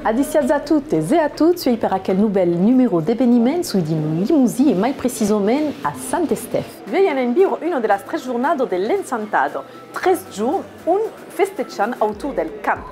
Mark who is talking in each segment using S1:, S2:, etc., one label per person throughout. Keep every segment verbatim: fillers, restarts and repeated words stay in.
S1: Adiciats a tutte e a tutti per aquel nouvel numero d'eveniment sui di Limousin e mai precisament a Sant'Estef. Veien en viure una de las tres jornadas de l'Encantado, tres jours, un festejant autour del camp.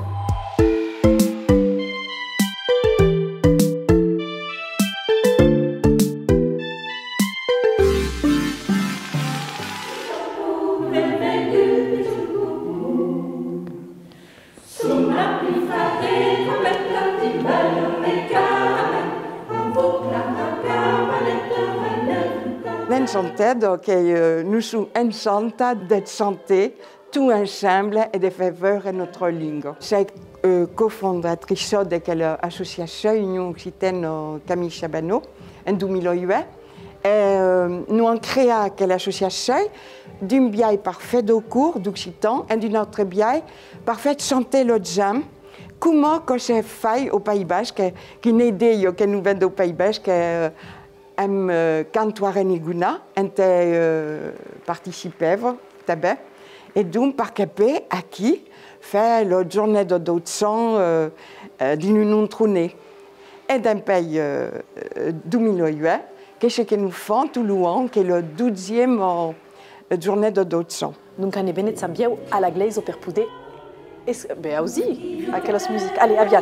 S2: L'Encantado, que nous sommes enchantés de chanter tout ensemble et de faire voir notre langue. Je suis euh, cofondatrice de l'association Union Occitane Camille Chabanot en deux mille huit. Et, euh, nous avons créé cette association d'un biais parfait de cours d'Occitan et d'un autre biais parfait de chanter le jam. Comment que j'ai fait au Pays Basque, qui est une idée que nous venons au Pays Basque, am cantoaren iguna, ente euh, participeva també, et donc par capé aquí fait la journée de d'autant euh, euh, d'une tournée. Et d'un pays euh, deux mille huit, qu'est-ce que nous faisons tout l'an, qui est le douzième euh, journée de d'autant.
S1: Donc on est venu sambieu à l'église per poder. Ben aussi, à quelle musique. Allez, aviat.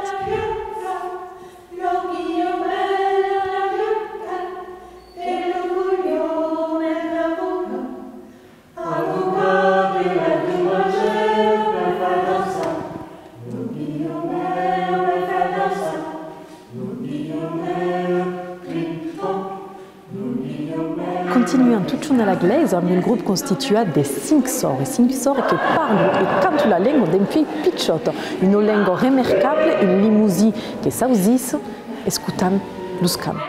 S1: Continuons tout à la glaise avec un groupe constitué de cinq sorts et cinq sorts qui parlent et cantent la langue d'un pays pichot, une langue remarquable, une Limousin qui s'ausisse, écoutant le scam.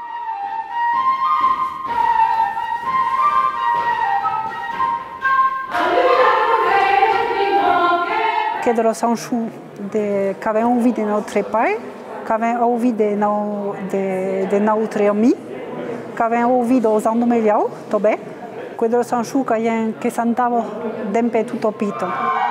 S3: Que de los anchous de qu'avait envie de notre pays, qu'avait envie de nos de, de notre ami. Que avem ouvido usando melhor, também, quando são chuca e que sentava dentro tutto pito.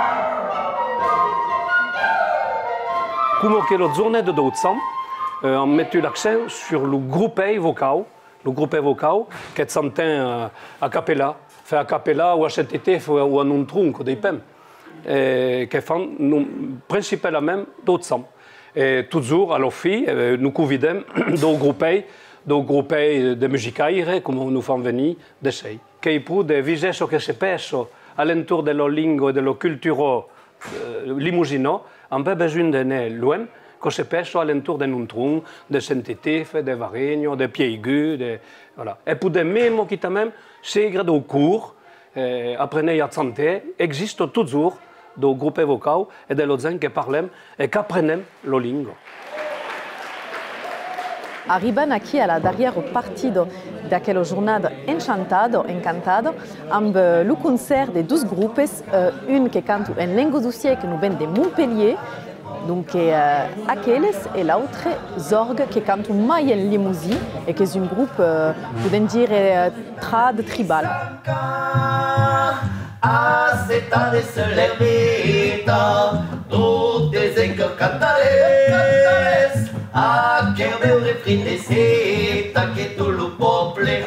S4: Comme que la journée de Doutsan, euh, on met l'accent sur le groupe vocal, le groupe vocal qui s'entend euh, a cappella, fait a cappella ou a H T T ou en un tronc des pem, qui font principalement Doutsan. Et toujours à l'offi, euh, nous convidons dans le groupe do grupo de musicaire, come nous fanno venire de sei, che può de viser che si peso all'intorno della lingua e della cultura eh, limousino, on a besoin de ne loin, che si peso all'intorno di un tronc, de Saint-Étienne, de Varegno, de Piegu, de voilà. Et pour de même qui même, c'est grâce au cours, eh, apprenez à chanter, existe toujours do grupo vocal et de l'autre qui parlent et qui apprennent la langue.
S1: Arribant aqui à la dernière partie d'aquella jornada Encantado, Encantado, amb le concert de deux groupes, euh, une qui chante en langue d'Ossier qui nous vient de Montpellier, donc euh, aquelles, et l'autre Zorg qui chante mai en Limousin et qui est un groupe, euh, pouvons dire, euh, trad tribal.
S5: Ah, que meu refrineceta que tu lo poble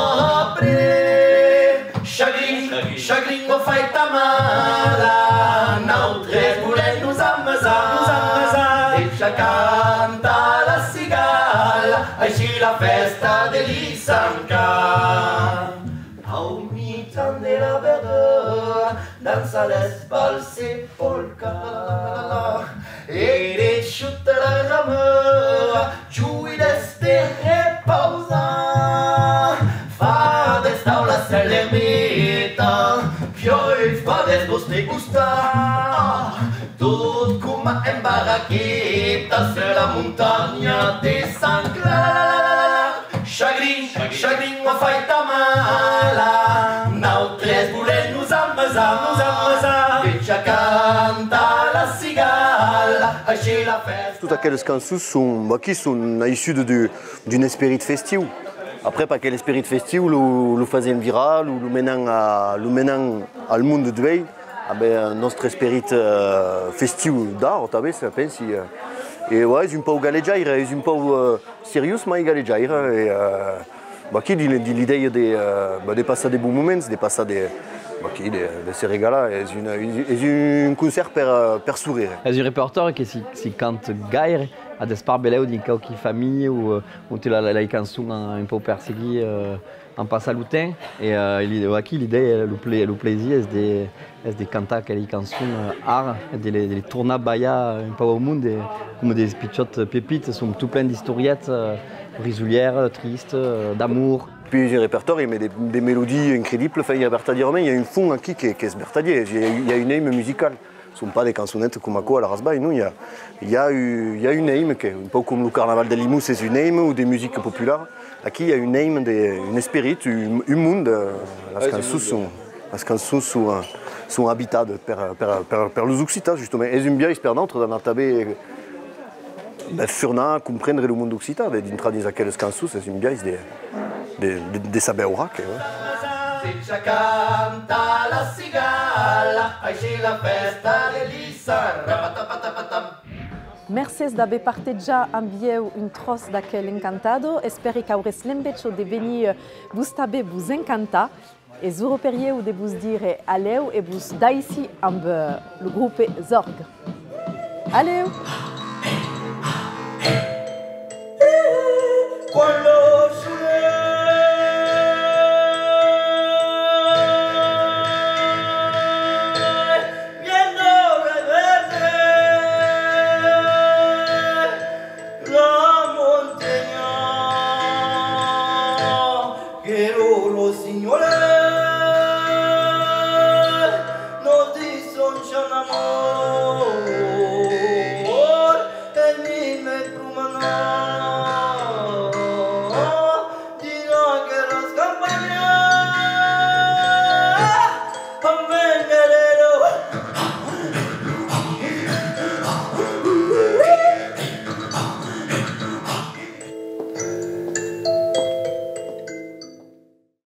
S5: abre. Chagrin, chagrin o fai tamala, não tres mulher nos amazar, nos amazar. Deixa canta la cigala, així la festa de l'Issanca. Au mitan de la verdura, dansa les valse polka. E de chuta la rama, giui d'este repausa. Fa d'estaula ser l'ermita, pioi fa des vostre gustar. Tot coma en barraqueta, sur la montagna de Sant Clar. Chagrin, chagrin o fai tamala, nau tres volem nos amasar, nos amasar. Deixa canta la cigala, així la festa.
S6: Toutes aquelles cançons sont, bah, qui sont issues d'une esprit festive. Après, pas quel esprit festive, le, le faisait viral, ou le menant à le menant à le monde de veille, ah ben notre esprit euh, festive d'art, tu sais, c'est si. Euh, e ouais, un po' galleggiare, un po' uh, serious, ma galleggiare. E uh, bah, qui dit l'idée de, uh, de passer des bons moments, de passer des. Bah, qui, de, de se régaler, c'est un concert per, per sourire.
S7: C'est un répertoire qui si, si cante gaire a des parts beleu d'une qualche famille ou où tu la la chanson un peu perséguée en passant lutin et l'idée l'idée le pla le plaisir c'est de c'est de canter quelle chanson art de les de les tourner baya un peu au monde comme des pichottes pépites sont tout plein d'historiettes risoulières tristes d'amour.
S6: Puis un répertoire, il met des, des mélodies incroyables. Enfin, il y a Bertadier Romain, il y a une fond qui, qui, qui est Bertadier. Il y a une aime musicale. Ce ne sont pas des chansonnettes comme à quoi à la Rasbaille. Non, il y a, il y a, il y a une aime, qui est un peu comme le carnaval de Limoux, c'est une aime ou des musiques populaires. Aquí, il y a une aime, une esprit, un, un monde. Les chansons sont, les chansons sont, sont habitées par, par, par, par les Occitans, justement. Et une biais per notre dans notre tabé. Ben, furna comprendre le monde occitan, dintre des aquelles chansons, c'est une biais de, de, de, de saber orac. Ouais.
S1: Merci d'aver partaggiato amb un tros d'aquel encantado. Espero que aurez l'embetxo de venir vos també vos encantar. E zuroperieu de vos dire aleu e vos daici amb le grupe Zorg. Aleu!